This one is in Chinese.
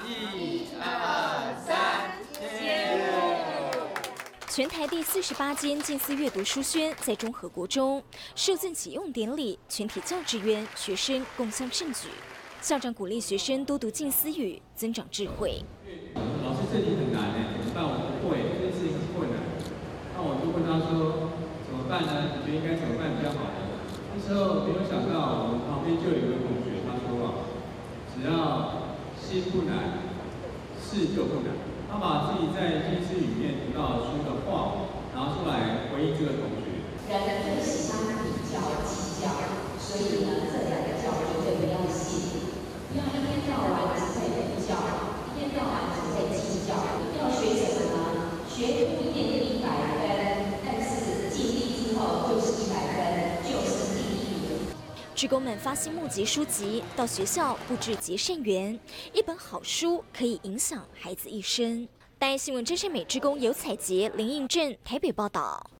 全台第48间近似阅读书轩在中和国中受赠启用典礼，全体教职员、学生共襄盛举。校长鼓励学生多读近似语，增长智慧。 老师，这题很难哎，怎么办？我不会，这件事情很困难。那我就问他说，怎么办呢？你觉得应该怎么办比较好呢？那时候没有想到，我们旁边就有一个同学，他说啊，只要心不难，事就不难。他把自己在近似语里面读到书的话拿出来回应这个同学。 人最喜欢比较计较，所以呢，这两个教绝对不要信，不要一天到晚只在比较，一天到晚只在计较。要学什么呢？学不一定是100分，但是尽力之后就是100分，就是第一名。 志工们发心募集书籍，到学校布置结善缘。一本好书可以影响孩子一生。大爱新闻真善美志工尤彩杰、林应正台北报道。